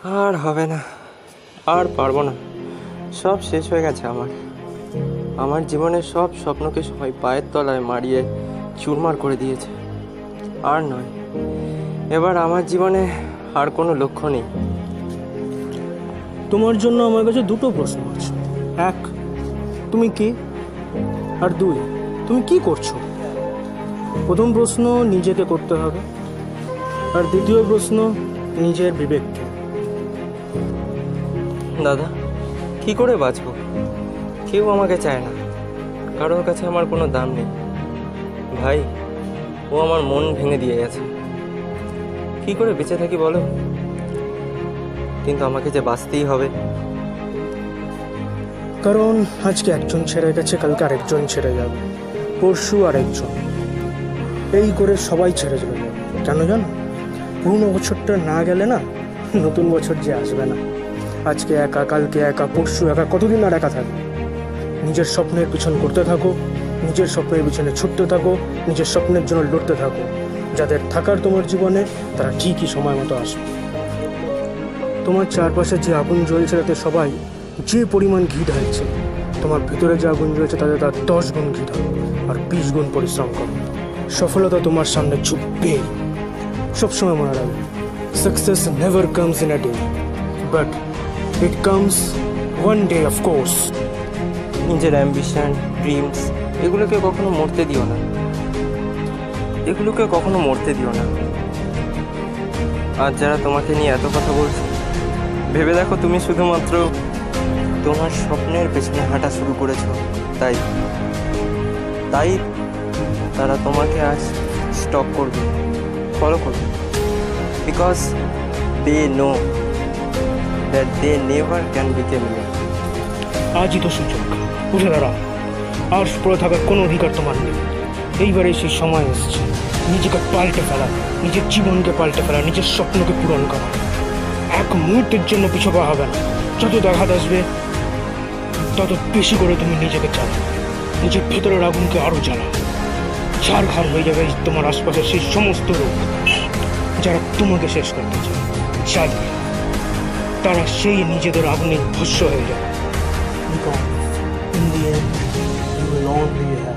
আর হবে না, আর পারবো না, সব শেষ হয়ে গেছে আমার জীবনের সব স্বপ্নকে সবাই পায়ের তলায় মারিয়ে চুরমার করে দিয়েছে। আর নয়, এবার আমার জীবনে আর কোনো লক্ষ্য নেই। তোমার জন্য আমার কাছে দুটো প্রশ্ন আছে। এক, তুমি কে? আর দুই, তুমি কি করছো? প্রথম প্রশ্ন নিজেকে করতে হবে, আর দ্বিতীয় প্রশ্ন নিজের বিবেককে। দাদা, কি করে বাঁচবো? কেউ আমাকে চায় না, কারোর কাছে আমার কোনো দাম নেই। ভাই, ও আমার মন ভেঙে দিয়ে গেছে। কি করে বেঁচে থাকি বলো? কিন্তু আমাকে যে বাঁচতেই হবে। কারণ আজকে একজন ছেড়ে গেছে, কালকে আরেকজন ছেড়ে যাবে, পরশু আরেকজন, এই করে সবাই ছেড়ে চলে যাবে। কেন জানো? পুরনো বছরটা না গেলে না, নতুন বছর যে আসবে না। আজকে একা, কালকে একা, পরশু একা, কতদিন আর একা থাকবে? নিজের স্বপ্নের পিছন করতে থাকো, নিজের স্বপ্নের পিছনে ছুটতে থাকো, নিজের স্বপ্নের জন্য লড়তে থাকো। যাদের থাকার তোমার জীবনে, তারা ঠিকই সময় মতো আসবে। তোমার চারপাশে যে আগুন জ্বলছে তাতে সবাই যে পরিমাণ ঘি ঢালছে, তোমার ভিতরে যে আগুন জ্বলছে তাতে তার 10 গুণ ঘি ঢালো আর 20 গুণ পরিশ্রম করো। সফলতা তোমার সামনে ঝুঁকবে। সবসময় মনে রাখবে, success never comes in a day, but it comes one day, of course. নিজের অ্যাম্বিশন, ড্রিমস, এগুলোকে কখনো মরতে দিও না, এগুলোকে কখনো মরতে দিও না। আর যারা তোমাকে নিয়ে এত কথা বলছে, ভেবে দেখো তুমি শুধুমাত্র তোমার স্বপ্নের পেছনে হাঁটা শুরু করেছো, তাই তারা তোমাকে আজ স্টপ করবে, ফলো করবে, because they know that they never can become you. আজই তো সুযোগ, উঠে দাঁড়াও। আর পড়ে থাকার কোনো অধিকার তোমার নেই। এইবারে সেই সময় এসেছে নিজেকে পাল্টে ফেলা, নিজের জীবনকে পাল্টে ফেলা, নিজের স্বপ্নকে পূরণ করা। এক মুহূর্তের জন্য পিছু পা হবে না। যত আঘাত আসবে, তত বেশি করে তুমি নিজেকে চালাও, নিজের ভেতরের আগুনকে আরো জ্বালাও। ঝাড়খাড় হয়ে যাবে তোমার আশপাশের সেই সমস্ত লোক যারা তোমাকে শেষ করতে চায়। যাদের তারা সেই নিজেদের আগুনে ভস্য হয়ে যাবে। In the end, you will only have